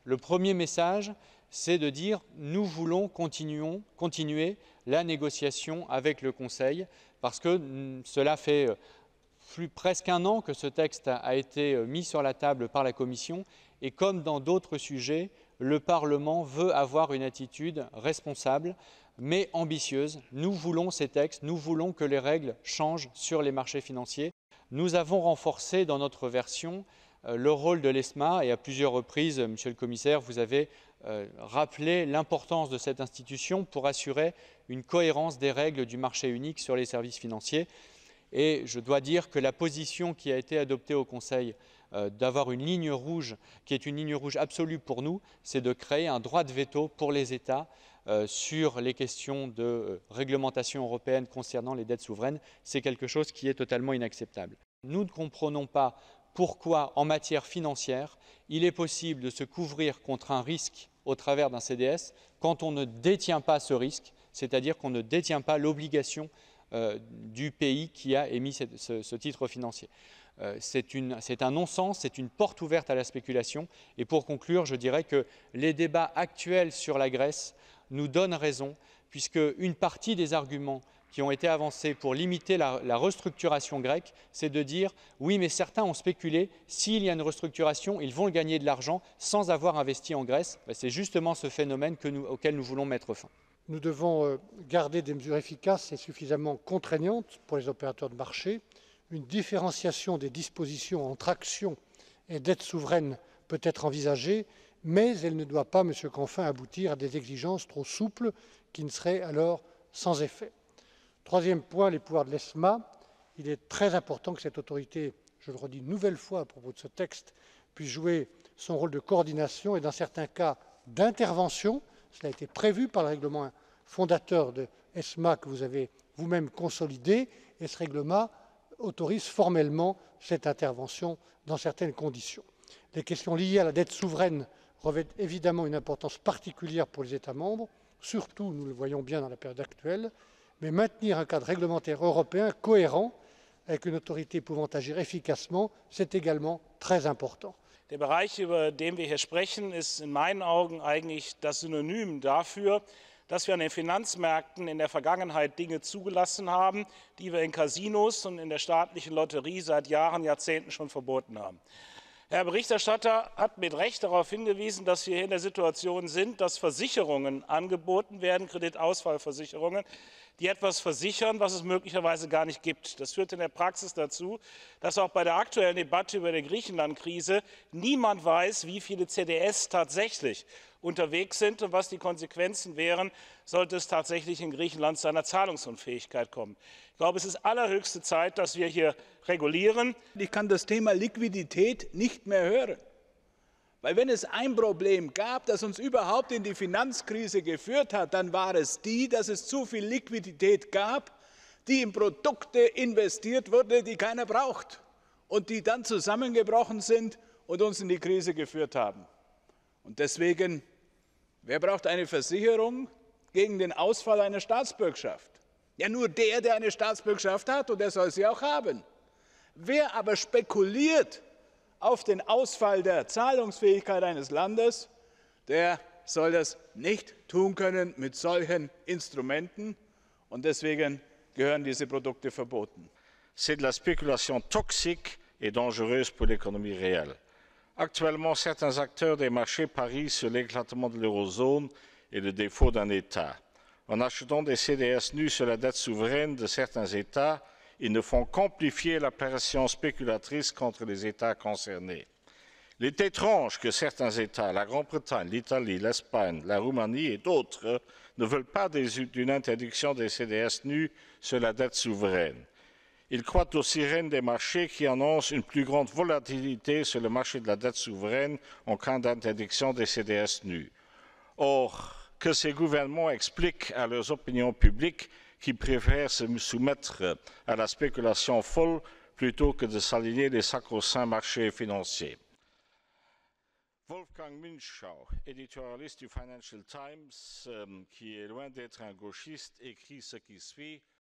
Le premier message, c'est de dire nous voulons continuer la négociation avec le Conseil parce que cela fait presque un an que ce texte a été mis sur la table par la Commission et comme dans d'autres sujets, le Parlement veut avoir une attitude responsable mais ambitieuse. Nous voulons ces textes, nous voulons que les règles changent sur les marchés financiers. Nous avons renforcé dans notre version le rôle de l'ESMA et à plusieurs reprises, Monsieur le Commissaire, vous avez rappelé l'importance de cette institution pour assurer une cohérence des règles du marché unique sur les services financiers. Et je dois dire que la position qui a été adoptée au Conseil d'avoir une ligne rouge, qui est une ligne rouge absolue pour nous, c'est de créer un droit de veto pour les États sur les questions de réglementation européenne concernant les dettes souveraines. C'est quelque chose qui est totalement inacceptable. Nous ne comprenons pas pourquoi, en matière financière, il est possible de se couvrir contre un risque au travers d'un CDS quand on ne détient pas ce risque, c'est-à-dire qu'on ne détient pas l'obligation du pays qui a émis ce titre financier. C'est un non-sens, c'est une porte ouverte à la spéculation. Et pour conclure, je dirais que les débats actuels sur la Grèce nous donnent raison, puisque une partie des arguments qui ont été avancés pour limiter la restructuration grecque, c'est de dire « oui, mais certains ont spéculé, s'il y a une restructuration, ils vont gagner de l'argent sans avoir investi en Grèce ». C'est justement ce phénomène auquel nous voulons mettre fin. Nous devons garder des mesures efficaces et suffisamment contraignantes pour les opérateurs de marché. Une différenciation des dispositions entre actions et dettes souveraines peut être envisagée, mais elle ne doit pas, Monsieur Canfin, aboutir à des exigences trop souples qui ne seraient alors sans effet. Troisième point, les pouvoirs de l'ESMA. Il est très important que cette autorité, je le redis une nouvelle fois à propos de ce texte, puisse jouer son rôle de coordination et, dans certains cas, d'intervention. Cela a été prévu par le règlement fondateur de l'ESMA que vous avez vous-même consolidé, et ce règlement autorise formellement cette intervention dans certaines conditions. Les questions liées à la dette souveraine revêtent évidemment une importance particulière pour les États membres, surtout, nous le voyons bien dans la période actuelle, mais maintenir un cadre réglementaire européen cohérent avec une autorité pouvant agir efficacement, c'est également très important. Der Bereich, über den wir hier sprechen, ist in meinen Augen eigentlich das Synonym dafür, dass wir an den Finanzmärkten in der Vergangenheit Dinge zugelassen haben, die wir in Casinos und in der staatlichen Lotterie seit Jahren, Jahrzehnten schon verboten haben. Herr Berichterstatter hat mit Recht darauf hingewiesen, dass wir hier in der Situation sind, dass Versicherungen angeboten werden, Kreditausfallversicherungen, die etwas versichern, was es möglicherweise gar nicht gibt. Das führt in der Praxis dazu, dass auch bei der aktuellen Debatte über die Griechenland-Krise niemand weiß, wie viele CDS tatsächlich unterwegs sind und was die Konsequenzen wären, sollte es tatsächlich in Griechenland zu einer Zahlungsunfähigkeit kommen. Ich glaube, es ist allerhöchste Zeit, dass wir hier regulieren. Ich kann das Thema Liquidität nicht mehr hören. Weil wenn es ein Problem gab, das uns überhaupt in die Finanzkrise geführt hat, dann war es dass es zu viel Liquidität gab, die in Produkte investiert wurde, die keiner braucht und die dann zusammengebrochen sind und uns in die Krise geführt haben. Und deswegen, wer braucht eine Versicherung gegen den Ausfall einer Staatsbürgschaft? Ja, nur der eine Staatsbürgschaft hat, und der soll sie auch haben. Wer aber spekuliert auf den Ausfall der Zahlungsfähigkeit eines Landes, der soll das nicht tun können mit solchen Instrumenten. Und deswegen gehören diese Produkte verboten. C'est de la spéculation toxique et dangereuse pour l'économie réelle. Actuellement, certains acteurs des marchés parient sur l'éclatement de l'eurozone et le défaut d'un État. En achetant des CDS nus sur la dette souveraine de certains États, ils ne font qu'amplifier la pression spéculatrice contre les États concernés. Il est étrange que certains États, la Grande-Bretagne, l'Italie, l'Espagne, la Roumanie et d'autres, ne veulent pas d'une interdiction des CDS nus sur la dette souveraine. Ils croient aux sirènes des marchés qui annoncent une plus grande volatilité sur le marché de la dette souveraine en cas d'interdiction des CDS nus. Or, que ces gouvernements expliquent à leurs opinions publiques qui préfèrent se soumettre à la spéculation folle plutôt que de s'aligner les sacro-saints marchés financiers. Wolfgang Münchau, éditorialiste du Financial Times, qui est loin d'être un gauchiste, écrit ce qui suit.